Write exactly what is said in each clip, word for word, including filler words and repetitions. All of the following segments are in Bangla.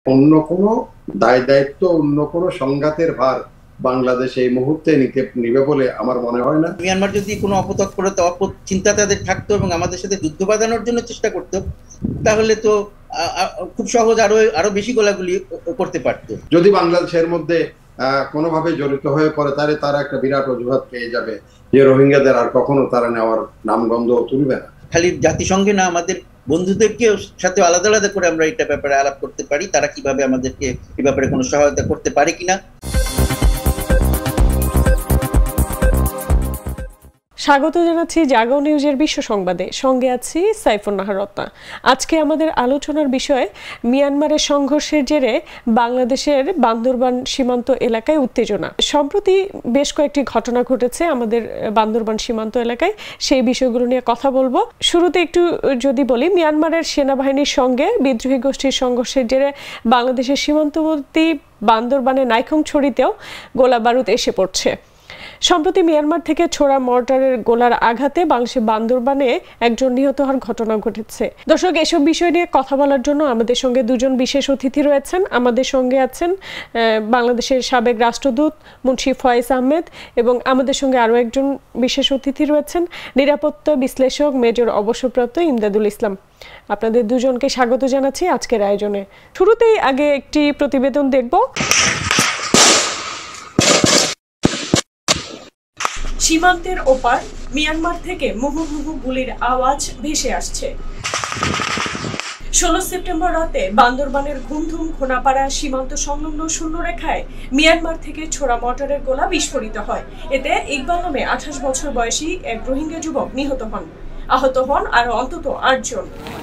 অন্য কোনো দায় দায়িত্ব, অন্য কোনো সংঘাতের ভার বাংলাদেশ এই মুহূর্তে নিতে নিবে বলে আমার মনে হয় না। মিয়ানমার যদি কোনো অপতৎপরতা চিন্তা তাদের থাকতো এবং আমাদের সাথে যুদ্ধ বাঁধানোর জন্য চেষ্টা করতো, তাহলে তো খুব সহজ আরো আরো বেশি গোলাগুলি করতে পারতো। যদি বাংলাদেশের মধ্যে আহ কোনোভাবে জড়িত হয়ে পড়ে, তাহলে তারা একটা বিরাট অজুহাত পেয়ে যাবে যে রোহিঙ্গাদের আর কখনো তারা নেওয়ার নামগন্ধ তুলবে না। খালি জাতিসংঘে না, আমাদের বন্ধুদেরকে সাথে আলাদা আলাদা করে আমরা এটা ব্যাপারে আলাপ করতে পারি, তারা কিভাবে আমাদেরকে এই ব্যাপারে কোনো সহায়তা করতে পারে কিনা। স্বাগত জানাচ্ছি জাগো নিউজের বিশ্ব সংবাদে, সঙ্গে আছি সাইফুন নাহার রত্না। আজকে আমাদের আলোচনার বিষয় মিয়ানমারের সংঘর্ষের জেরে বাংলাদেশের বান্দরবান সীমান্ত এলাকায় উত্তেজনা। সম্প্রতি বেশ কয়েকটি ঘটনা ঘটেছে আমাদের বান্দরবান সীমান্ত এলাকায়, সেই বিষয়গুলো নিয়ে কথা বলবো। শুরুতে একটু যদি বলি, মিয়ানমারের সেনাবাহিনীর সঙ্গে বিদ্রোহী গোষ্ঠীর সংঘর্ষের জেরে বাংলাদেশের সীমান্তবর্তী বান্দরবানে নাইখংছড়িতেও গোলা বারুদ এসে পড়ছে। সম্প্রতি মিয়ানমার থেকে ছোড়া মর্টারের গোলার আঘাতে বাংলাদেশের বান্দরবানে একজন নিহত হওয়ার ঘটনা ঘটেছে। দর্শক, এসব বিষয় নিয়ে কথা বলার জন্য আমাদের সঙ্গে দুজন বিশেষ অতিথি রয়েছেন। আমাদের সঙ্গে আছেন বাংলাদেশের সাবেক রাষ্ট্রদূত মুন্সি ফয়েজ আহমেদ, এবং আমাদের সঙ্গে আরও একজন বিশেষ অতিথি রয়েছেন নিরাপত্তা বিশ্লেষক মেজর অবসরপ্রাপ্ত ইমদাদুল ইসলাম। আপনাদের দুজনকে স্বাগত জানাচ্ছি আজকের আয়োজনে। শুরুতেই আগে একটি প্রতিবেদন দেখব। সীমান্তের ওপার মিয়ানমার থেকে মুহুর্মুহু গুলির আওয়াজ ভেসে আসছে। ষোলো সেপ্টেম্বর রাতে বান্দরবানের ঘুমধুম ঘোনাপাড়া সীমান্ত সংলগ্ন শূন্যরেখায় মিয়ানমার থেকে ছোড়া মর্টারের গোলা বিস্ফোরিত হয়। এতে ইকবাল নামে আঠাশ বছর বয়সী এক রোহিঙ্গা যুবক নিহত হন। আহত হন আরো অন্তত আটজন।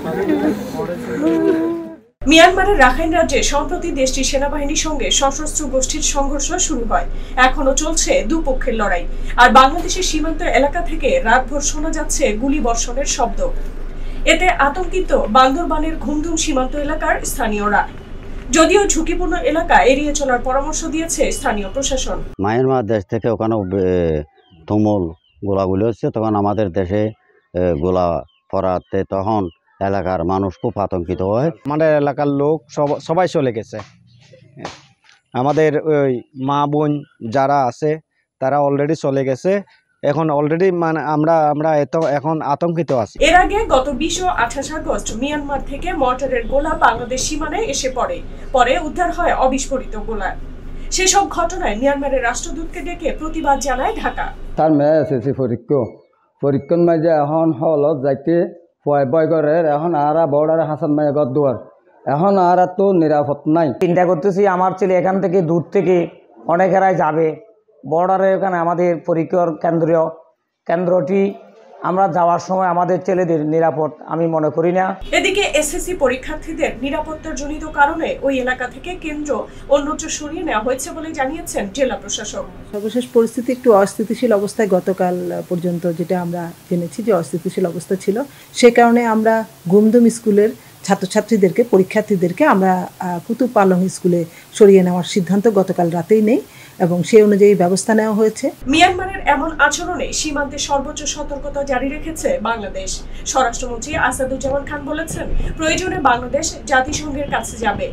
মিয়ানমারের রাখাইন রাজ্যে সম্প্রতি দেশটির সেনাবাহিনীর সঙ্গে সশস্ত্র গোষ্ঠীর সংঘর্ষ শুরু হয়। এখনো চলছে দুপক্ষের লড়াই, আর বাংলাদেশের সীমান্ত এলাকা থেকে রাতভর শোনা যাচ্ছে গুলি বর্ষণের শব্দ। এতে আতঙ্কিত বান্দরবানের ঘুমধুম সীমান্ত এলাকার স্থানীয়রা। যদিও ঝুঁকিপূর্ণ এলাকা এড়িয়ে চলার পরামর্শ দিয়েছে স্থানীয় প্রশাসন। মিয়ানমার দেশ থেকে ওখানে তুমুল গোলাগুলি হচ্ছে, তখন আমাদের দেশে গোলা পড়াতে তখন এলাকার মানুষ খুব আতঙ্কিত হয়। আমাদের এলাকার লোক সবাই চলে গেছে। আমাদের ওই মা বোন যারা আছে তারা অলরেডি চলে গেছে। এখন অলরেডি মানে আমরা আমরা এত এখন আতঙ্কিত আছি। এর আগে গত বিশ ও আঠাশ আগস্ট মিয়ানমার থেকে মর্টারের গোলা বাংলাদেশ সীমানায় এসে পড়ে। পরে উদ্ধার হয় অবিস্ফোরিত গোলা। সেসব ঘটনায় মিয়ানমারের রাষ্ট্রদূতকে ডেকে প্রতিবাদ জানায় ঢাকা। তার মেয়ে এসেছে পরীক্ষা পরীক্ষণ মাঝে এখন হলত যাইতে ভয় ভয় করে। এখন আর বর্ডারে হাসান মাই ঘর দুয়ার, এখন আর তো নিরাপদ নাই। চিন্তা করতেছি আমার ছেলে এখান থেকে দূর থেকে অনেকেরাই যাবে বর্ডারে, ওখানে আমাদের পরীক্ষার কেন্দ্রীয় কেন্দ্রটি আমরা যাওয়ার সময় আমাদের ছেলেদের নিরাপদ আমি মনে করি না। এদিকে এসএসসি পরীক্ষার্থীদের নিরাপত্তার জনিত কারণে ওই এলাকা থেকে কেন্দ্র অন্যত্র সরিয়ে নেওয়া হয়েছে বলে জানিয়েছেন জেলা প্রশাসক। সর্বশেষ পরিস্থিতি একটু অস্থিতিশীল অবস্থায় গতকাল পর্যন্ত যেটা আমরা জেনেছি যে অস্থিতিশীল অবস্থা ছিল, সে কারণে আমরা গুমদুম স্কুলের ছাত্রছাত্রীদেরকে পরীক্ষার্থীদেরকে আমরা কুতুব পালং স্কুলে সরিয়ে নেওয়ার সিদ্ধান্ত গতকাল রাতেই নেই এবং সেই অনুযায়ী ব্যবস্থা নেওয়া হয়েছে। মিয়ানমারের এমন আচরণে সীমান্তে সর্বোচ্চ সতর্কতা জারি রেখেছে বাংলাদেশ। স্বরাষ্ট্রমন্ত্রী আসাদুজ্জামান খান বলেছেন, প্রয়োজনে বাংলাদেশ জাতিসংঘের কাছে যাবে।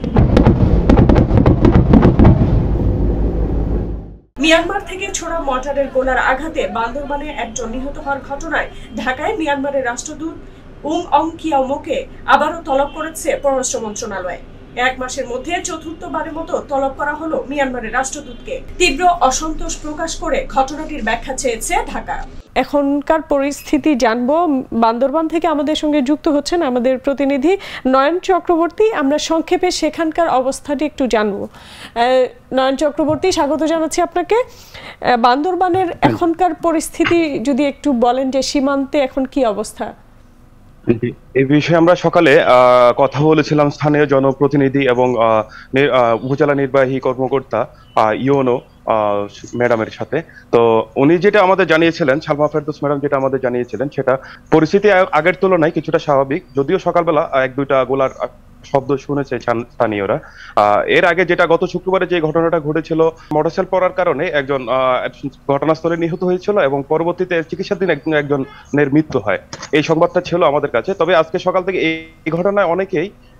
মিয়ানমার থেকে ছোড়া মর্টারের গোলার আঘাতে বান্দরবানে একজন নিহত হওয়ার ঘটনায় ঢাকায় মিয়ানমারের রাষ্ট্রদূত উং অং কিয়াওমোকে আবারও তলব করেছে পররাষ্ট্র মন্ত্রণালয়। এক মাসের মধ্যে চতুর্থবারের মতো তলব করা হলো মিয়ানমারের রাষ্ট্রদূতকে। তীব্র অসন্তোষ প্রকাশ করে ঘটনাটির ব্যাখ্যা চেয়েছে ঢাকা। এখনকার পরিস্থিতি জানবো। বান্দরবান থেকে আমাদের সঙ্গে যুক্ত হচ্ছেন আমাদের প্রতিনিধি নয়ন চক্রবর্তী। আমরা সংক্ষেপে সেখানকার অবস্থাটি একটু জানবো। নয়ন চক্রবর্তী, স্বাগত জানাচ্ছি আপনাকে। বান্দরবানের এখনকার পরিস্থিতি যদি একটু বলেন, যে সীমান্তে এখন কি অবস্থা? এই বিষয়ে আমরা সকালে কথা বলেছিলাম স্থানীয় জনপ্রতিনিধি এবং উপজেলা নির্বাহী কর্মকর্তা ইউনো ম্যাডামের সাথে। তো উনি যেটা আমাদের জানিয়েছিলেন, সালমা ফেরদৌস ম্যাডাম যেটা আমাদের জানিয়েছিলেন, সেটা পরিস্থিতি আগের তুলনায় কিছুটা স্বাভাবিক, যদিও সকালবেলা এক দুইটা গোলার শব্দ শুনেছে স্থানীয়রা। এর আগে যেটা গত শুক্রবারে যে ঘটনাটা ঘটেছিল, মোটরসাইকেল পড়ার কারণে একজন ঘটনাস্থলে নিহত হয়েছিল এবং পরবর্তীতে চিকিৎসাধীন একজনের মৃত্যু হয়, এই সংবাদটা ছিল আমাদের কাছে। তবে আজকে সকাল থেকে এই ঘটনায় অনেকেই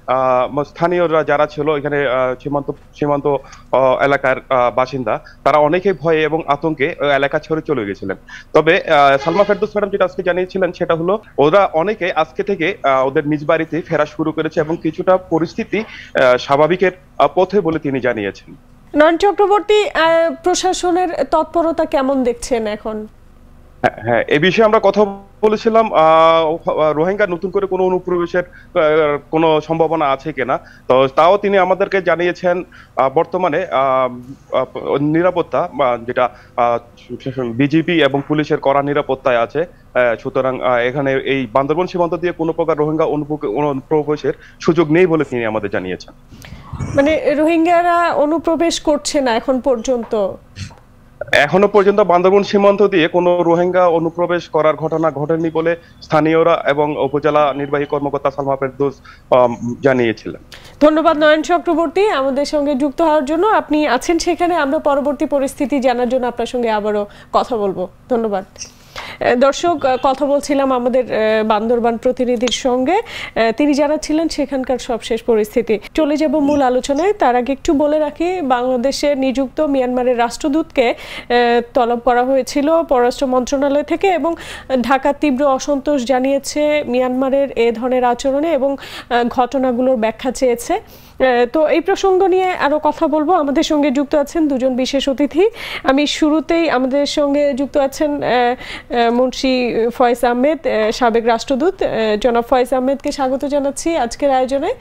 স্থানীয়রা যারা ছিল এখানে সীমান্ত সীমান্ত এলাকার বাসিন্দা, তারা অনেকেই ভয়ে এবং আতঙ্কে এলাকা ছেড়ে চলে গেছিলেন। তবে সালমা ফেরদৌস ম্যাডাম যেটা আজকে জানিয়েছিলেন সেটা হলো ওরা অনেকে আজকে থেকে ওদের নিজ বাড়িতে ফেরা শুরু করেছে এবং কিছুটা পরিস্থিতি স্বাভাবিকের পথে বলে তিনি জানিয়েছেন। নয়ন চক্রবর্তী, প্রশাসনের তৎপরতা কেমন দেখছেন এখন? হ্যাঁ, এই বিষয়ে আমরা কথা বলেছিলাম রোহিঙ্গা নতুন করে কোনো অনুপ্রবেশের কোনো সম্ভাবনা আছে কিনা। তো তাও তিনি আমাদেরকে জানিয়েছেন বর্তমানে নিরাপত্তা যেটা বিজিবি এবং পুলিশের কড়া নিরাপত্তায় আছে, সুতরাং এখানে এই বান্দরবন সীমান্ত দিয়ে কোনো প্রকার রোহিঙ্গা অনুপ্রবেশের সুযোগ নেই বলে তিনি আমাদের জানিয়েছেন। মানে রোহিঙ্গারা অনুপ্রবেশ করছে না এখন পর্যন্ত? এখনো পর্যন্ত বান্দরবন সীমান্ত দিয়ে কোনো রোহিঙ্গা অনুপ্রবেশ করার ঘটনা ঘটেনি বলে স্থানীয়রা এবং উপজেলা নির্বাহী কর্মকর্তা সালমা ফেরদৌস জানিয়েছিলেন। ধন্যবাদ নয়ন চক্রবর্তী আমাদের সঙ্গে যুক্ত হওয়ার জন্য। আপনি আছেন সেখানে, আমরা পরবর্তী পরিস্থিতি জানার জন্য আপনার সঙ্গে আবারও কথা বলবো। ধন্যবাদ। দর্শক, কথা বলছিলাম আমাদের বান্দরবান প্রতিনিধির সঙ্গে, তিনি জানাচ্ছিলেন সেখানকার সবশেষ পরিস্থিতি। চলে যাব মূল আলোচনায়। তার আগে একটু বলে রাখি, বাংলাদেশে নিযুক্ত মিয়ানমারের রাষ্ট্রদূতকে তলব করা হয়েছিল পররাষ্ট্র মন্ত্রণালয় থেকে এবং ঢাকা তীব্র অসন্তোষ জানিয়েছে মিয়ানমারের এ ধরনের আচরণে এবং ঘটনাগুলোর ব্যাখ্যা চেয়েছে। তো এই প্রসঙ্গ নিয়ে আরো কথা বলবো। আমাদের সঙ্গে যুক্ত আছেন দুজন বিশেষ অতিথি। আমি শুরুতেই আমাদের সঙ্গে যুক্ত আছেন মুন্সি ফয়েজ আহমেদ, সাবেক রাষ্ট্রদূত। জনাব ফয়েজ আহমেদকে স্বাগত জানাচ্ছি আজকের আয়োজনে।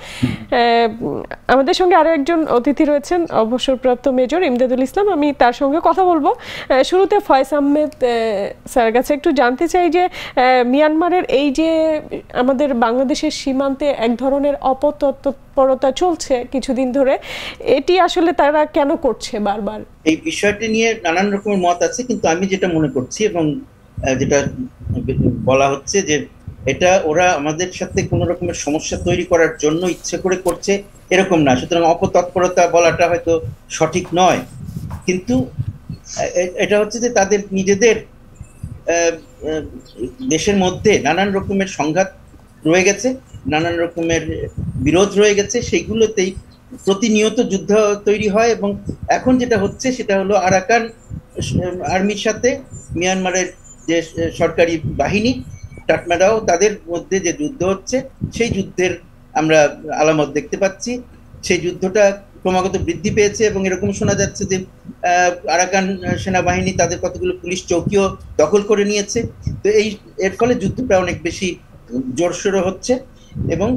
আমাদের সঙ্গে আরো একজন অতিথি রয়েছেন, অবসরপ্রাপ্ত মেজর ইমদাদুল ইসলাম। আমি তার সঙ্গে কথা বলবো। শুরুতে ফয়েজ আহমেদ স্যারের কাছে একটু জানতে চাই যে মিয়ানমারের এই যে আমাদের বাংলাদেশের সীমান্তে এক ধরনের অপতৎপরতা চলছে কিছুদিন ধরে, এটি আসলে তারা কেন করছে বারবার? এই বিষয়টি নিয়ে নানান রকমের মত আছে, কিন্তু আমি যেটা মনে করছি এবং যেটা বলা হচ্ছে যে এটা ওরা আমাদের সাথে কোনো রকমের সমস্যা তৈরি করার জন্য ইচ্ছে করে করছে এরকম না। সুতরাং অপতৎপরতা বলাটা হয়তো সঠিক নয়, কিন্তু এটা হচ্ছে যে তাদের নিজেদের দেশের মধ্যে নানান রকমের সংঘাত রয়ে গেছে, নানান রকমের বিরোধ রয়ে গেছে, সেইগুলোতেই প্রতিনিয়ত যুদ্ধ তৈরি হয়। এবং এখন যেটা হচ্ছে সেটা হলো আরাকান আর্মির সাথে মিয়ানমারের যে সরকারি বাহিনী টাটমারাও, তাদের মধ্যে যে যুদ্ধ হচ্ছে সেই যুদ্ধের আমরা আলামত দেখতে পাচ্ছি। সেই যুদ্ধটা ক্রমাগত বৃদ্ধি পেয়েছে এবং এরকম শোনা যাচ্ছে যে আরাকান সেনাবাহিনী তাদের কতগুলো পুলিশ চৌকিও দখল করে নিয়েছে। তো এই এর ফলে যুদ্ধটা অনেক বেশি জোরসোর হচ্ছে এবং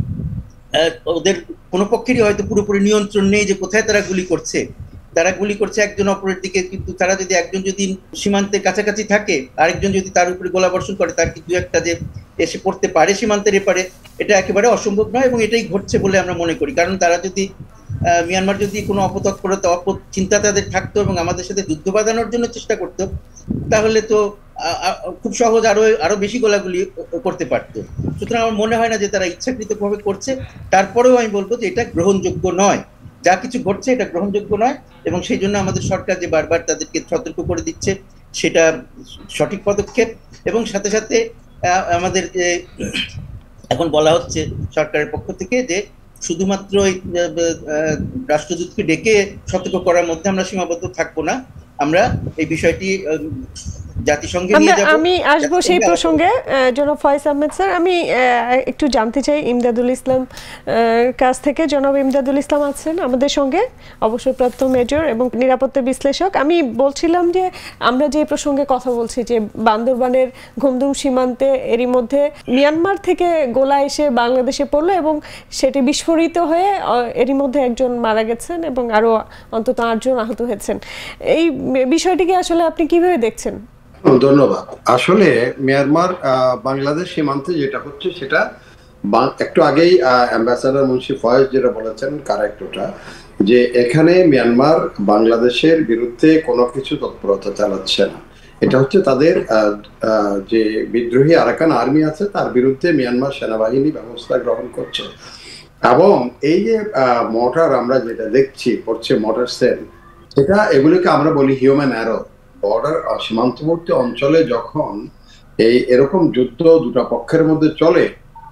ওদের কোনো পক্ষেরই হয়তো পুরোপুরি নিয়ন্ত্রণ নেই যে কোথায় তারা গুলি করছে। তারা গুলি করছে একজন অপরের দিকে, কিন্তু তারা যদি একজন যদি সীমান্তের কাছাকাছি থাকে, আরেকজন যদি তার উপরে গোলাবর্ষণ করে, তার কিন্তু একটা যে এসে পড়তে পারে সীমান্তের এপারে, এটা একেবারে অসম্ভব নয় এবং এটাই ঘটছে বলে আমরা মনে করি। কারণ তারা যদি মিয়ানমার যদি কোনো অপতৎপরতা অপচিন্তা তাদের থাকতো এবং আমাদের সাথে যুদ্ধ বাঁধানোর জন্য চেষ্টা করতো, তাহলে তো খুব সহজ আরো আরো বেশি গোলাগুলি করতে পারতো। সুতরাং আমার মনে হয় না যে তারা ইচ্ছাকৃতভাবে করছে। তারপরেও আমি বলবো যে এটা গ্রহণযোগ্য নয়, যা কিছু ঘটছে এটা গ্রহণযোগ্য নয় এবং সেই জন্য আমাদের সরকার যে বারবার তাদেরকে সতর্ক করে দিচ্ছে সেটা সঠিক পদক্ষেপ। এবং সাথে সাথে আমাদের যে এখন বলা হচ্ছে সরকারের পক্ষ থেকে যে শুধুমাত্র এই রাষ্ট্রদূতকে ডেকে সতর্ক করার মধ্যে আমরা সীমাবদ্ধ থাকবো না, আমরা এই বিষয়টি জাতিসংঘে নিয়ে যাব। আমি আসবো সেই প্রসঙ্গে। জনাব ফয়েজ আহমেদ স্যার, আমি একটু জানতে চাই ইমদাদুল ইসলাম কাছ থেকে। জনাব ইমদাদুল ইসলাম আছেন আমাদের সঙ্গে, অবসরপ্রাপ্ত মেজর এবং নিরাপত্তা বিশ্লেষক। আমি বলছিলাম যে আমরা যে প্রসঙ্গে কথা বলছি যে বান্দরবানের ঘুমদুম সীমান্তে এরই মধ্যে মিয়ানমার থেকে গোলা এসে বাংলাদেশে পড়লো এবং সেটি বিস্ফোরিত হয়ে এরই মধ্যে একজন মারা গেছেন এবং আরো অন্তত আটজন আহত হয়েছেন। এই বিষয়টিকে আসলে আপনি কিভাবে দেখছেন? ধন্যবাদ। আসলে মিয়ানমার বাংলাদেশ সীমান্তে যেটা হচ্ছে সেটা একটু আগেই অ্যাম্বাসাডার মুন্সি ফয়েজ যেটা বলেছেন কারেক্ট, ওটা যে এখানে মিয়ানমার বাংলাদেশের বিরুদ্ধে কোনো কিছু তৎপরতা চালাচ্ছে না। এটা হচ্ছে তাদের যে বিদ্রোহী আরাকান আর্মি আছে তার বিরুদ্ধে মিয়ানমার সেনাবাহিনী ব্যবস্থা গ্রহণ করছে। এবং এই যে মর্টার আমরা যেটা দেখছি পড়ছে মর্টার সেল, সেটা এগুলিকে আমরা বলি হিউম্যান অ্যারো। বর্ডার সীমান্তবর্তী অঞ্চলে যখন এই এরকম যুদ্ধ দুটা পক্ষের মধ্যে চলে,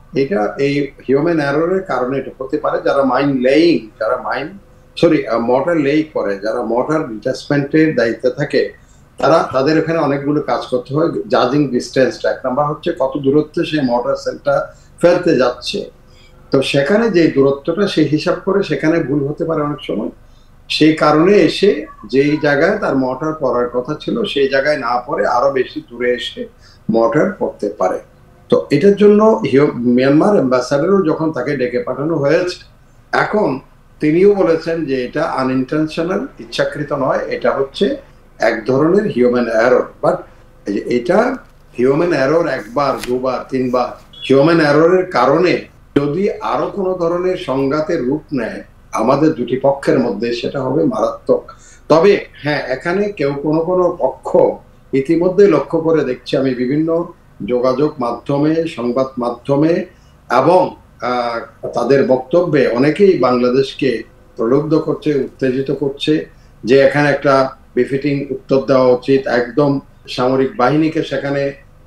এটা এই হিউম্যান এররের কারণে এটা হতে পারে। যারা মাইন লেইং যারা মাইন সরি মর্টার লেই করে, যারা মর্টার ডিটাচমেন্টের দায়িত্বে থাকে, তারা তাদের এখানে অনেকগুলো কাজ করতে হয়। জাজিং ডিস্টেন্সটা এক নাম্বার হচ্ছে কত দূরত্বে সেই মর্টার সেলটা ফেলতে যাচ্ছে। তো সেখানে যে দূরত্বটা সেই হিসাব করে সেখানে ভুল হতে পারে অনেক সময়। সেই কারণে এসে যেই জায়গায় তার মর্টার পড়ার কথা ছিল সেই জায়গায় না পড়ে আরো বেশি দূরে এসে মর্টার পড়তে পারে। তো এটার জন্য মিয়ানমার অ্যাম্বাসাডারও যখন তাকে ডেকে পাঠানো হয়েছে, এখন তিনিও বলেছেন যে এটা আনইনটেনশনাল, ইচ্ছাকৃত নয়, এটা হচ্ছে এক ধরনের হিউম্যান এরর। বাট এটা হিউম্যান এরর একবার দুবার তিনবার, হিউম্যান এররের কারণে যদি আরো কোনো ধরনের সংঘাতের রূপ নেয় আমাদের দুটি পক্ষের মধ্যে, সেটা হবে মারাত্মক। তবে হ্যাঁ, এখানে কেউ কোনো কোনো পক্ষ ইতিমধ্যে লক্ষ্য করে দেখছি আমি বিভিন্ন যোগাযোগ মাধ্যমে, সংবাদ মাধ্যমে এবং তাদের বক্তব্যে অনেকেই বাংলাদেশকে প্রলুব্ধ করছে, উত্তেজিত করছে যে এখানে একটা বিফিটিং উত্তর দেওয়া উচিত, একদম সামরিক বাহিনীকে সেখানে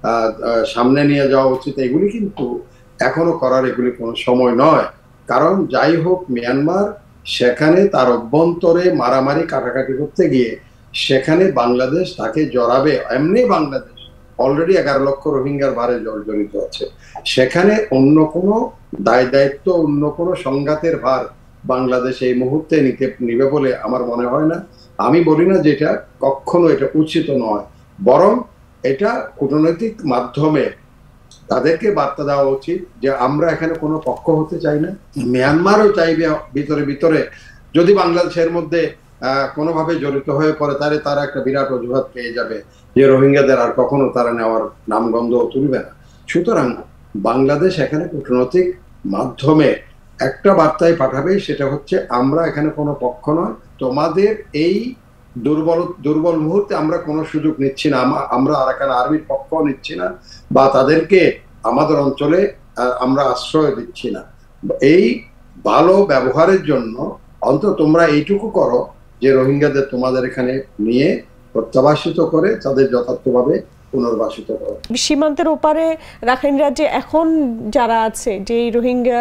সামনে নিয়ে যাওয়া উচিত। এগুলি কিন্তু এখনো করার এগুলি কোনো সময় নয়। কারণ যাই হোক, মিয়ানমার সেখানে তার অভ্যন্তরে মারামারি কাটাকাটি করতে গিয়ে সেখানে বাংলাদেশ তাকে জড়াবে। এমনি বাংলাদেশ অলরেডি এগারো লক্ষ রোহিঙ্গার ভারে জড়িত আছে, সেখানে অন্য কোনো দায় দায়িত্ব, অন্য কোনো সংঘাতের ভার বাংলাদেশ এই মুহূর্তে নিতে নিবে বলে আমার মনে হয় না। আমি বলি না যে এটা কখনো এটা উচিত নয়, বরং এটা কূটনৈতিক মাধ্যমে তাদেরকে বার্তা দেওয়া উচিত যে আমরা এখানে কোনো পক্ষ হতে চাই না। মিয়ানমারও চাইবে ভিতরে ভিতরে যদি বাংলাদেশের মধ্যে আহ কোনোভাবে জড়িত হয়ে পড়ে, তাহলে তারা একটা বিরাট অজুহাত পেয়ে যাবে যে রোহিঙ্গাদের আর কখনো তারা নেওয়ার নামগন্ধ তুলবে না। সুতরাং বাংলাদেশ এখানে কূটনৈতিক মাধ্যমে একটা বার্তায় পাঠাবে, সেটা হচ্ছে আমরা এখানে কোনো পক্ষ নয়, তোমাদের এই দুর্বল দুর্বল মুহূর্তে আমরা কোনো সুযোগ নিচ্ছি না, আমরা আরাকান আর্মির পক্ষ নিচ্ছি না বা তাদেরকে আমাদের অঞ্চলে আমরা আশ্রয় দিচ্ছি না। এই ভালো ব্যবহারের জন্য অন্তত তোমরা এইটুকু করো যে রোহিঙ্গাদের তোমাদের এখানে নিয়ে প্রত্যাবাসিত করে তাদের যথার্থভাবে পুনর্বাসিত করো। সীমান্তের ওপারে রাখাইন রাজ্যে এখন যারা আছে, যে রোহিঙ্গা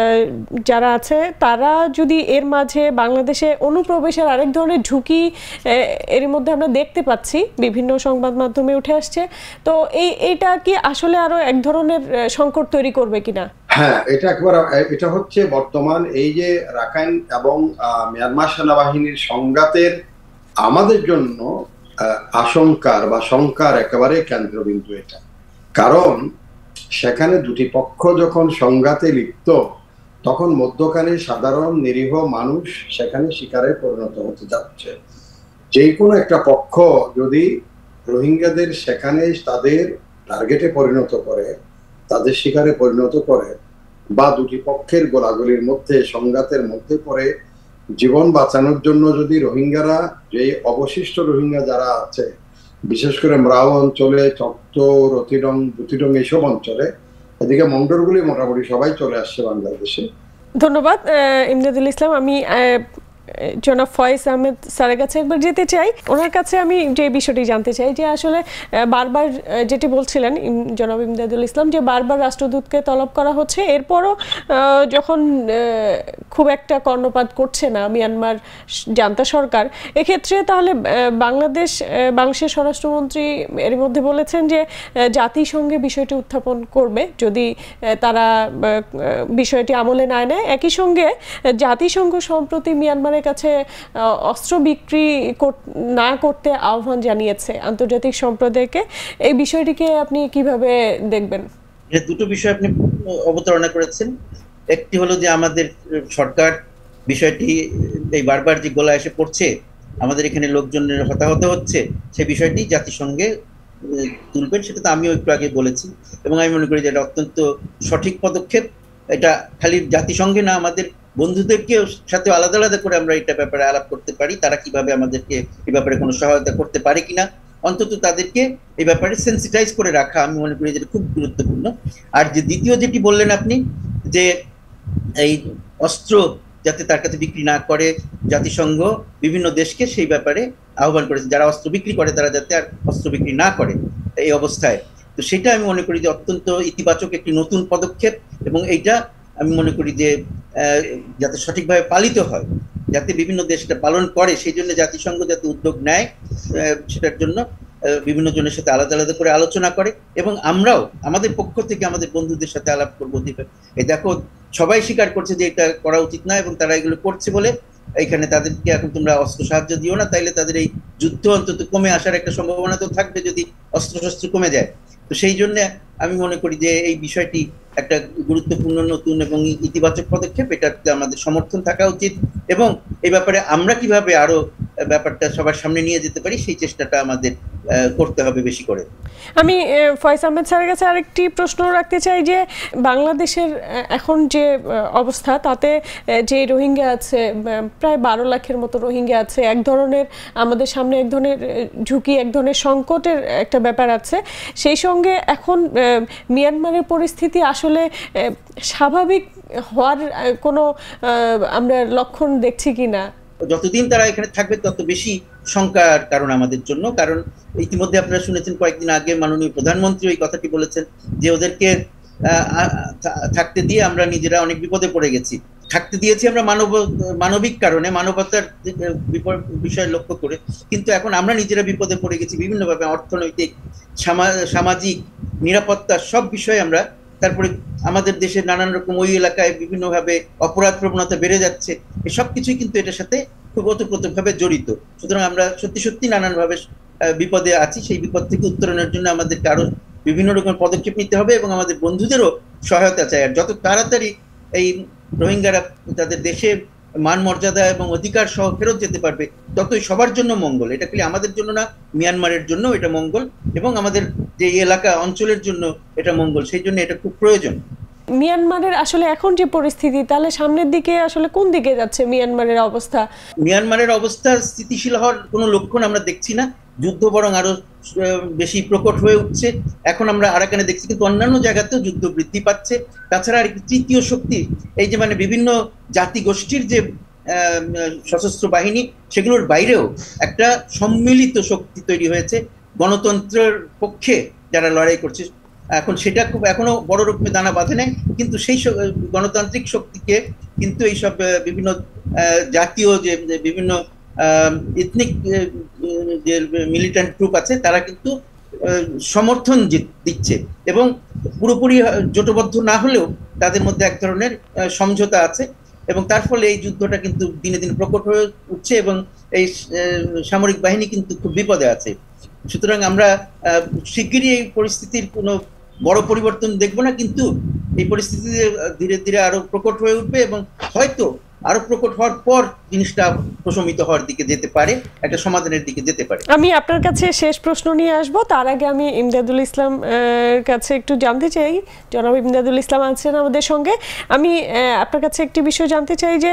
যারা আছে, তারা যদি এর মাঝে বাংলাদেশে অনুপ্রবেশের আরেক ধরনের ঝুঁকি এর মধ্যে আমরা দেখতে পাচ্ছি, বিভিন্ন সংবাদ মাধ্যমে উঠে আসছে, তো এই এইটা কি আসলে আরো এক ধরনের সংকট তৈরি করবে কিনা? হ্যাঁ, এটা একবার এটা হচ্ছে বর্তমান এই যে রাখাইন এবং মিয়ানমার সেনাবাহিনীর সংঘাতের আমাদের জন্য আশঙ্কার বা শঙ্কার একেবারে কেন্দ্রবিন্দু এটা। কারণ সেখানে দুটি পক্ষ যখন সংঘাতে লিপ্ত, তখন মধ্যখানে সাধারণ নিরীহ মানুষ সেখানে শিকারে পরিণত হতে যাচ্ছে। যে কোনো একটা পক্ষ যদি রোহিঙ্গাদের সেখানে তাদের টার্গেটে পরিণত করে, তাদের শিকারে পরিণত করে, বা দুটি পক্ষের গোলাগুলির মধ্যে সংঘাতের মধ্যে পড়ে জীবন বাঁচানোর জন্য যদি রোহিঙ্গারা, যে অবশিষ্ট রোহিঙ্গা যারা আছে বিশেষ করে ম্রাও অঞ্চলে, চক্ত, রতিডং, বুতিডং এইসব অঞ্চলে, এদিকে মন্ডলগুলি মোটামুটি সবাই চলে আসছে বাংলাদেশে। ধন্যবাদ ইমদাদুল ইসলাম। আমি জনাব ফয়েজ আহমেদ স্যারের কাছে একবার যেতে চাই। ওনার কাছে আমি যে বিষয়টি জানতে চাই যে আসলে বারবার যেটি বলছিলেন জনাব ইমদাদুল ইসলাম, যে বারবার রাষ্ট্রদূতকে তলব করা হচ্ছে, এরপরও যখন খুব একটা কর্ণপাত করছে না মিয়ানমার জান্তা সরকার, এক্ষেত্রে তাহলে বাংলাদেশ বাংলাদেশের স্বরাষ্ট্রমন্ত্রী এর মধ্যে বলেছেন যে জাতিসংঘে বিষয়টি উত্থাপন করবে যদি তারা বিষয়টি আমলে না নেয়। একই সঙ্গে জাতিসংঘ সম্প্রতি মিয়ানমারের কাছে অস্ত্র বিক্রি না করতে আহ্বান জানিয়েছে আন্তর্জাতিক সম্প্রদায়কে। এই বিষয়টিকে আপনি কিভাবে দেখবেন? দুটো বিষয় আপনি অবতারণা করেছেন। একটি হলো যে আমাদের সরকার বিষয়টি এই বারবার যে গোলা এসে পড়ছে, আমাদের এখানে লোকজনের হতাহত হচ্ছে, সে বিষয়টি জাতিসংঘে তুলবেন, সেটা তো আমিও একটু আগে বলেছি এবং আমি মনে করি যে এটা অত্যন্ত সঠিক পদক্ষেপ। এটা খালি জাতিসংঘে না, আমাদের বন্ধুদেরকেও সাথে আলাদা আলাদা করে আমরা এটা ব্যাপারে আলাপ করতে পারি, তারা কিভাবে আমাদেরকে এই ব্যাপারে কোনো সহায়তা করতে পারে কিনা, অন্তত তাদেরকে এই ব্যাপারে সেন্সিটাইজ করে রাখা আমি মনে করি যেটা খুব গুরুত্বপূর্ণ। আর যে দ্বিতীয় যেটি বললেন আপনি, যে এই অস্ত্র যাতে তার কাছে বিক্রি না করে, জাতিসংঘ বিভিন্ন দেশকে সেই ব্যাপারে আহ্বান করেছে, যারা অস্ত্র বিক্রি করে তারা যাতে আর অস্ত্র বিক্রি না করে এই অবস্থায়। তো সেটা আমি মনে করি যে অত্যন্ত ইতিবাচক একটি নতুন পদক্ষেপ, এবং এইটা আমি মনে করি যে যাতে সঠিকভাবে পালিত হয়, যাতে বিভিন্ন দেশ এটা পালন করে, সেই জন্য জাতিসংঘ যাতে উদ্যোগ নেয় সেটার জন্য বিভিন্ন জনের সাথে আলাদা আলাদা করে আলোচনা করে, এবং আমরাও আমাদের পক্ষ থেকে আমাদের বন্ধুদের সাথে আলাপ করবো। এই দেখো সবাই স্বীকার করছে যে এটা করা উচিত না, এবং তারা এগুলো করছে বলে এইখানে তাদেরকে এখন তোমরা অস্ত্র সাহায্য দিও না, তাইলে তাদের এই যুদ্ধ অন্তত কমে আসার একটা সম্ভাবনা তো থাকবে যদি অস্ত্র শস্ত্র কমে যায়। তো সেই জন্য আমি মনে করি যে এই বিষয়টি একটা গুরুত্বপূর্ণ নতুন এবং ইতিবাচক পদক্ষেপ, এটাতে আমাদের সমর্থন থাকা উচিত, এবং এই ব্যাপারে আমরা কিভাবে আরো ব্যাপারটা সবার সামনে নিয়ে যেতে পারি সেই চেষ্টাটা আমাদের করতে হবে বেশি করে। আমি ফয়েজ আহমেদ স্যারের কাছে আরেকটি প্রশ্ন রাখতে চাই যে বাংলাদেশের এখন যে অবস্থা, তাতে যে রোহিঙ্গা আছে প্রায় বারো লাখের মতো রোহিঙ্গা আছে, এক ধরনের আমাদের সামনে এক ধরনের ঝুঁকি, এক ধরনের সংকটের একটা ব্যাপার আছে। সেই সঙ্গে এখন মিয়ানমারের পরিস্থিতি আসলে স্বাভাবিক হওয়ার কোনো আমরা লক্ষণ দেখছি কিনা? যতদিন তারা এখানে থাকবে তত বেশি শঙ্কার কারণ আমাদের জন্য, কারণ ইতিমধ্যে আপনারা শুনেছেন কয়েকদিন আগে মাননীয় প্রধানমন্ত্রী ওই কথাটি বলেছেন যে ওদেরকে থাকতে দিয়ে আমরা নিজেরা অনেক বিপদে পড়ে গেছি। থাকতে দিয়েছি আমরা মানব মানবিক কারণে, মানবতার বিষয় লক্ষ্য করে, কিন্তু এখন আমরা নিজেরা বিপদে পড়ে গেছি বিভিন্নভাবে, অর্থনৈতিক, সামাজিক, নিরাপত্তা সব বিষয়ে আমরা। তারপরে আমাদের দেশের নানান রকম ওই এলাকায় বিভিন্নভাবে অপরাধ প্রবণতা বেড়ে যাচ্ছে, এসব কিছুই কিন্তু এটার সাথে খুব ওতপ্রোতভাবে জড়িত। সুতরাং আমরা সত্যি সত্যি নানানভাবে বিপদে আছি। সেই বিপদ থেকে উত্তরণের জন্য আমাদেরকে আরো বিভিন্ন রকম পদক্ষেপ নিতে হবে, এবং আমাদের বন্ধুদেরও সহায়তা চাই। আর যত তাড়াতাড়ি এই রোহিঙ্গারা তাদের দেশে মান মর্যাদা এবং অধিকার সহ ফেরত যেতে পারবে ততই সবার জন্য মঙ্গল। এটা খালি আমাদের জন্য না, মিয়ানমারের জন্য এটা মঙ্গল, এবং আমাদের যে এলাকা অঞ্চলের জন্য এটা মঙ্গল। সেই জন্য এটা খুব প্রয়োজন। মিয়ানমারের আসলে এখন যে পরিস্থিতি, তাহলে সামনের দিকে আসলে কোন দিকে যাচ্ছে মিয়ানমারের অবস্থা? মিয়ানমারের অবস্থা স্থিতিশীল হওয়ার কোনো লক্ষণ আমরা দেখছি না, যুদ্ধ বরং আরো বেশি প্রকট হয়ে উঠছে। এখন আমরা আরাকানে দেখছি, কিন্তু অন্যান্য জায়গাতেও যুদ্ধ বৃদ্ধি পাচ্ছে। তাছাড়া আরেকটি তৃতীয় শক্তি, এই যে মানে বিভিন্ন জাতি গোষ্ঠীর যে সশস্ত্র বাহিনী, সেগুলোর বাইরেও একটা সম্মিলিত শক্তি তৈরি হয়েছে গণতন্ত্রের পক্ষে যারা লড়াই করছে। এখন সেটা খুব এখনো বড় রকমের দানা বাঁধে নাই, কিন্তু সেই গণতান্ত্রিক শক্তিকে কিন্তু এইসব বিভিন্ন জাতীয় যে বিভিন্ন ইথনিক যে মিলিটেন্ট গ্রুপ আছে তারা কিন্তু সমর্থন দিচ্ছে, এবং পুরোপুরি জোটবদ্ধ না হলেও তাদের মধ্যে এক ধরনের সমঝোতা আছে, এবং তার ফলে এই যুদ্ধটা কিন্তু দিনে দিনে প্রকট হয়ে উঠছে, এবং এই সামরিক বাহিনী কিন্তু খুব বিপদে আছে। সুতরাং আমরা শিগগিরই এই পরিস্থিতির কোনো বড় পরিবর্তন দেখবো না, কিন্তু এই পরিস্থিতি ধীরে ধীরে আরো প্রকট হয়ে উঠবে, এবং হয়তো আরো প্রকট হওয়ার পর জিনিসটা প্রশমিত হওয়ার দিকে যেতে পারে, একটা সমাধানের দিকে যেতে পারে। আমি আপনার কাছে শেষ প্রশ্ন নিয়ে আসবো, তার আগে আমি ইমদাদুল ইসলাম এর কাছে একটু জানতে চাই। জনাব ইমদাদুল ইসলাম আছেন আমাদের সঙ্গে। আমি আপনার কাছে একটি বিষয় জানতে চাই যে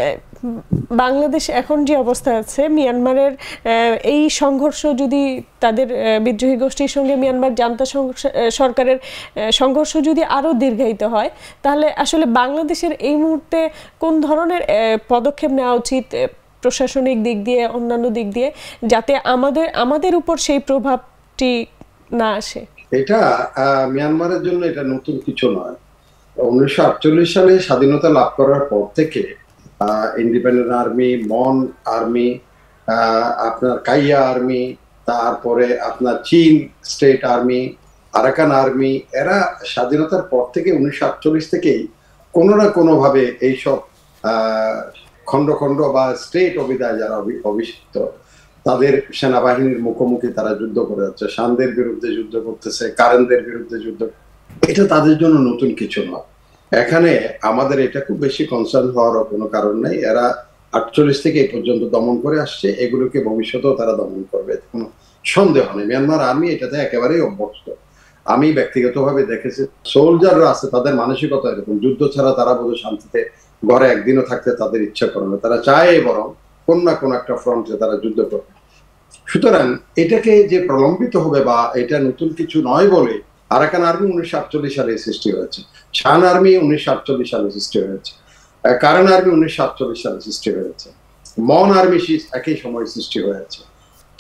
বাংলাদেশ এখন যে অবস্থা আছে, মিয়ানমারের এই সংঘর্ষ যদি তাদের বিদ্রোহী গোষ্ঠীর সঙ্গে মিয়ানমার জান্তা সরকারের সংঘর্ষ যদি আরও দীর্ঘায়িত হয়, তাহলে আসলে বাংলাদেশের এই মুহূর্তে কোন ধরনের পদক্ষেপ নেওয়া উচিত প্রশাসনিক দিক দিয়ে, অন্যান্য দিক দিয়ে, যাতে আমাদের আমাদের উপর সেই প্রভাবটি না আসে? এটা মিয়ানমারের জন্য এটা নতুন কিছু নয়। উনিশশো আটচল্লিশ সালে স্বাধীনতা লাভ করার পর থেকে ইন্ডিপেন্ডেন্ট আর্মি, মন আর্মি, আপনার কাইয়া আর্মি, তারপরে আপনার চীন স্টেট আর্মি, আরাকান আর্মি, এরা স্বাধীনতার পর থেকে উনিশশো আটচল্লিশ থেকেই কোনো না কোনো ভাবে এইসব খণ্ড খণ্ড বা স্টেট অভিধায় যারা অভিষিক্ত তাদের সেনাবাহিনীর মুখোমুখি তারা যুদ্ধ করে যাচ্ছে, শানদের বিরুদ্ধে যুদ্ধ করতেছে, কারেনদের বিরুদ্ধে যুদ্ধ। এটা তাদের জন্য নতুন কিছু নয়। এখানে আমাদের এটা খুব বেশি কনসার্ন হওয়ার কোনো কারণ নেই। এরা আটচল্লিশ থেকে এই পর্যন্ত দমন করে আসছে, এগুলোকে ভবিষ্যতেও তারা দমন করবে, কোনো সন্দেহ নেই। মিয়ানমার আর্মি এটাতে একেবারেই অভ্যস্ত। আমি ব্যক্তিগতভাবে দেখেছি সোলজাররা আছে, তাদের মানসিকতা এরকম, যুদ্ধ ছাড়া তারা বোধ শান্তিতে ঘরে একদিনও থাকতে তাদের ইচ্ছা করে না, তারা চায় বরং কোন না কোন একটা ফ্রন্টে তারা যুদ্ধ করবে। সুতরাং এটাকে যে প্রলম্বিত হবে বা এটা নতুন কিছু নয় বলে আরাকান আর্মি উনিশশো আটচল্লিশ সালে সৃষ্টি হয়েছে, শান আর্মি উনিশশো আটচল্লিশ সালে সৃষ্টি হয়েছে, কারেন আর্মি উনিশশো আটচল্লিশ সালে সৃষ্টি হয়েছে, মন আর্মি একই সময় সৃষ্টি হয়েছে,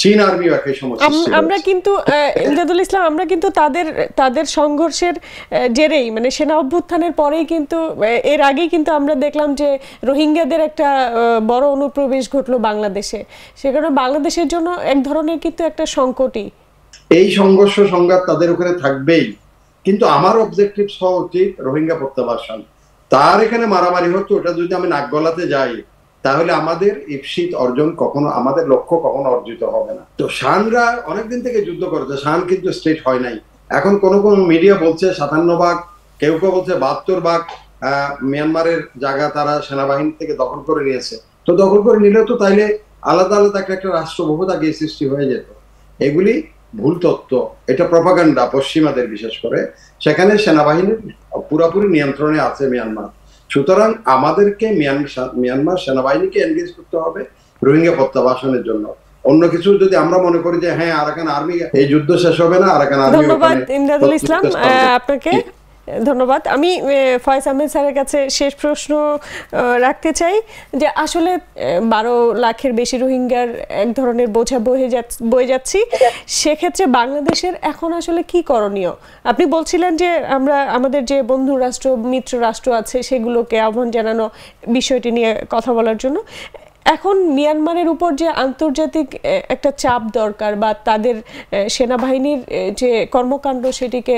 চীন আর্মিও একই সমস্যা। আমরা কিন্তু ইমদাদুল ইসলাম আমরা কিন্তু তাদের তাদের সংঘর্ষের জেরেই মানে সেনা অভ্যুত্থানের পরেই কিন্তু এর আগেই কিন্তু আমরা দেখলাম যে রোহিঙ্গাদের একটা বড় অনুপ্রবেশ ঘটলো বাংলাদেশে, সেখানে বাংলাদেশের জন্য এক ধরনের কিন্তু একটা সংকটই। এই সংঘর্ষ সংঘাত তাদের ওখানে থাকবেই, কিন্তু আমার অবজেক্টিভ হওয়া উচিত রোহিঙ্গা প্রত্যাবাসন। তার এখানে মারামারি হচ্ছে, ওটা যদি আমি নাক গলাতে যাই তাহলে আমাদের ইপসিত অর্জন কখনো, আমাদের লক্ষ্য কখনো অর্জিত হবে না। তো শানরা অনেকদিন থেকে যুদ্ধ করেছে, শান কিন্তু স্টেট হয় নাই। এখন কোন কোন মিডিয়া বলছে সাতান্ন ভাগ, কেউ কেউ বলছে বাহাত্তর ভাগ মিয়ানমারের জায়গা তারা সেনাবাহিনী থেকে দখল করে নিয়েছে। তো দখল করে নিলে তো তাইলে আলাদা আলাদা একটা একটা রাষ্ট্র বহুত আগে সৃষ্টি হয়ে যেত। এগুলি ভুল তত্ত্ব, এটা প্রপাগান্ডা পশ্চিমাদের, বিশেষ করে সেখানে সেনাবাহিনীর পুরোপুরি নিয়ন্ত্রণে আছে মিয়ানমার। সুতরাং আমাদেরকে মিয়ানমার সেনাবাহিনীকে এনগেজ করতে হবে রোহিঙ্গা প্রত্যাবাসনের জন্য। অন্য কিছু যদি আমরা মনে করি যে হ্যাঁ আরাকান আর্মি এই যুদ্ধ শেষ হবে না, আরাকান আর্মি। ধন্যবাদ ইমদাদুল ইসলাম, আপনাকে ধন্যবাদ। আমি ফয়েজ আহমেদ স্যারের কাছে শেষ প্রশ্ন রাখতে চাই যে আসলে বারো লাখের বেশি রোহিঙ্গার এক ধরনের বোঝা বয়ে বয়ে যাচ্ছি, সেক্ষেত্রে বাংলাদেশের এখন আসলে কি করণীয়? আপনি বলছিলেন যে আমরা আমাদের যে বন্ধু রাষ্ট্র মিত্র রাষ্ট্র আছে সেগুলোকে আহ্বান জানানো বিষয়টি নিয়ে কথা বলার জন্য। এখন মিয়ানমারের উপর যে আন্তর্জাতিক একটা চাপ দরকার বা তাদের সেনাবাহিনীর যে কর্মকাণ্ড সেটিকে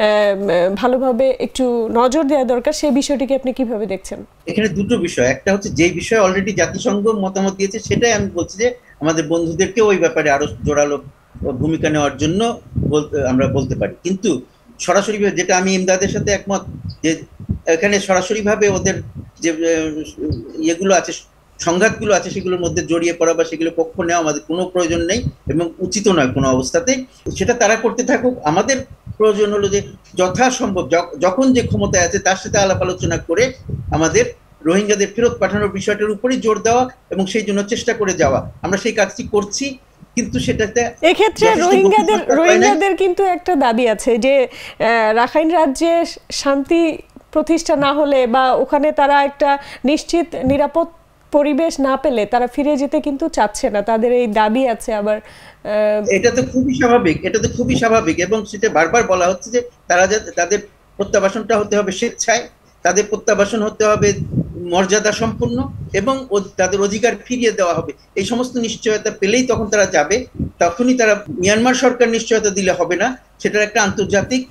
ভালোভাবে একটু নজর দেওয়া দরকার, সেই বিষয়টিকে আপনি কিভাবে দেখছেন? এখানে দুটো বিষয়, একটা হচ্ছে যে বিষয়ে অলরেডি জাতিসংঘ মতামত দিয়েছে সেটাই আমি বলছি যে আমাদের বন্ধুদেরকে ওই ব্যাপারে আরো জোরালো ভূমিকা নেওয়ার জন্য আমরা বলতে পারি। কিন্তু সরাসরি যেটা আমি ইমদাদের সাথে একমত যে এখানে সরাসরি ভাবে ওদের যে ইয়েগুলো আছে, সংঘাতগুলো আছে, সেগুলোর মধ্যে জড়িয়ে পড়া বা সেগুলো পক্ষ নেওয়া আমাদের কোনো প্রয়োজন নেই এবং উচিত নয় কোনো অবস্থাতে। সেটা তারা করতে থাকুক। আমাদের প্রয়োজন হলো যে যথাসম্ভব যখন যে ক্ষমতায় আছে তার সাথে আলাপ আলোচনা করে আমাদের রোহিঙ্গাদের ফেরত পাঠানোর বিষয়টার উপরই জোর দেওয়া এবং সেই জন্য চেষ্টা করে যাওয়া। আমরা সেই কাজটি করছি, কিন্তু সেটাতে এক্ষেত্রে রোহিঙ্গাদের রোহিঙ্গাদের কিন্তু একটা দাবি আছে যে রাখাইন রাজ্যে শান্তি প্রতিষ্ঠা না হলে বা ওখানে তারা একটা নিশ্চিত নিরাপদ পরিবেশ না পেলে তারা ফিরে যেতে কিন্তু চাচ্ছে না, তাদের এই দাবি আছে। আবার এটা তো খুবই স্বাভাবিক, এটা তো খুবই স্বাভাবিক এবং সেটা বারবার বলা হচ্ছে যে তারা তাদের প্রত্যাবাসনটা হতে হবে স্বেচ্ছায়, তাদের প্রত্যাবাসন হতে হবে মর্যাদা সম্পন্ন এবং তাদের অধিকার ফিরিয়ে দেওয়া হবে। এই সমস্ত নিশ্চয়তা পেলেই তখন তারা যাবে। তখনই তারা, মিয়ানমার সরকার নিশ্চয়তা দিলে হবে না, সেটার একটা আন্তর্জাতিক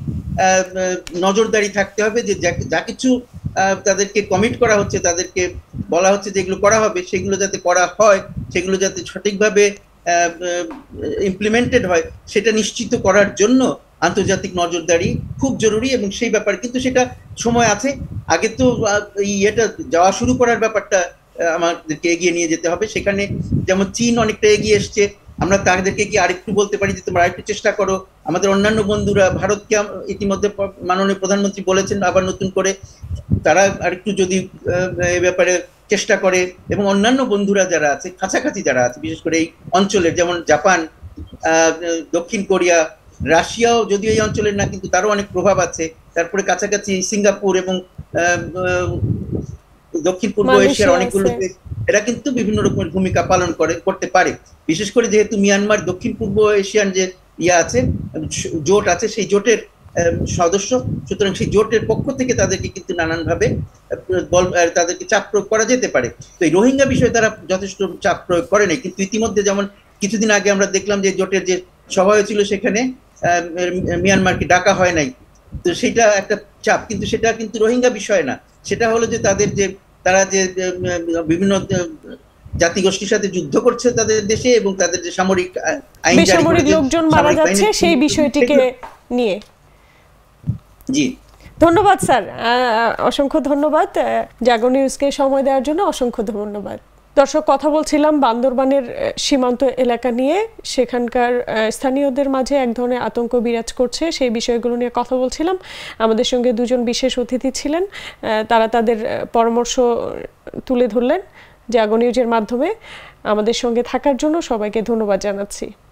নজরদারি থাকতে হবে যে যা কিছু তাদেরকে কমিট করা হচ্ছে, তাদেরকে বলা হচ্ছে যেগুলো করা হবে সেগুলো যাতে করা হয়, সেগুলো যাতে সঠিকভাবে ইমপ্লিমেন্টেড হয়, সেটা নিশ্চিত করার জন্য আন্তর্জাতিক নজরদারি খুব জরুরি এবং সেই ব্যাপার কিন্তু সেটা সময় আছে। আগে তো এটা যাওয়া শুরু করার ব্যাপারটা আমাদেরকে এগিয়ে নিয়ে যেতে হবে। সেখানে যেমন চীন অনেকটা এগিয়ে এসছে, আমরা তাদেরকে কি আরেকটু বলতে পারি যে তোমরা আরেকটু চেষ্টা করো। আমাদের অন্যান্য বন্ধুরা, ভারতকে ইতিমধ্যে মাননীয় প্রধানমন্ত্রী বলেছেন আবার নতুন করে, তারা আরেকটু যদি এই ব্যাপারে চেষ্টা করে এবং অন্যান্য বন্ধুরা যারা আছে কাছাকাছি যারা আছে বিশেষ করে এই অঞ্চলের, যেমন জাপান, দক্ষিণ কোরিয়া, রাশিয়াও যদিও এই অঞ্চলের না কিন্তু তারও অনেক প্রভাব আছে, তারপরে কাছাকাছি সিঙ্গাপুর এবং দক্ষিণ পূর্ব এশিয়ার অনেকগুলো, এরা কিন্তু বিভিন্ন রকমের ভূমিকা পালন করে করতে পারে। বিশেষ করে যেহেতু মিয়ানমার দক্ষিণ পূর্ব এশিয়ান যে ইয়ে আছে, জোট আছে, সেই জোটের সদস্য, সুতরাং সেই জোটের পক্ষ থেকে তাদেরকে কিন্তু নানানভাবে বল তাদেরকে চাপ প্রয়োগ করা যেতে পারে। তো এই রোহিঙ্গা বিষয়ে তারা যথেষ্ট চাপ প্রয়োগ করে নাই, কিন্তু ইতিমধ্যে যেমন কিছুদিন আগে আমরা দেখলাম যে জোটের যে সভা হয়েছিল সেখানে মিয়ানমারকে ডাকা হয় নাই, তো সেটা একটা চাপ, কিন্তু সেটা কিন্তু রোহিঙ্গা বিষয় না। সেটা হলো যে তাদের যে তারা যে বিভিন্ন জাতিগোষ্ঠীর সাথে যুদ্ধ করছে তাদের দেশে এবং তাদের যে সামরিক আইন বেসামরিক লোকজন মারা যাচ্ছে সেই বিষয়টিকে নিয়ে। জি ধন্যবাদ স্যার, অসংখ্য ধন্যবাদ। জাগো নিউজকে সময় দেওয়ার জন্য অসংখ্য ধন্যবাদ। দর্শক, কথা বলছিলাম বান্দরবানের সীমান্ত এলাকা নিয়ে, সেখানকার স্থানীয়দের মাঝে এক ধরনের আতঙ্ক বিরাজ করছে, সেই বিষয়গুলো নিয়ে কথা বলছিলাম। আমাদের সঙ্গে দুজন বিশেষ অতিথি ছিলেন, তারা তাদের পরামর্শ তুলে ধরলেন জাগো নিউজের মাধ্যমে। আমাদের সঙ্গে থাকার জন্য সবাইকে ধন্যবাদ জানাচ্ছি।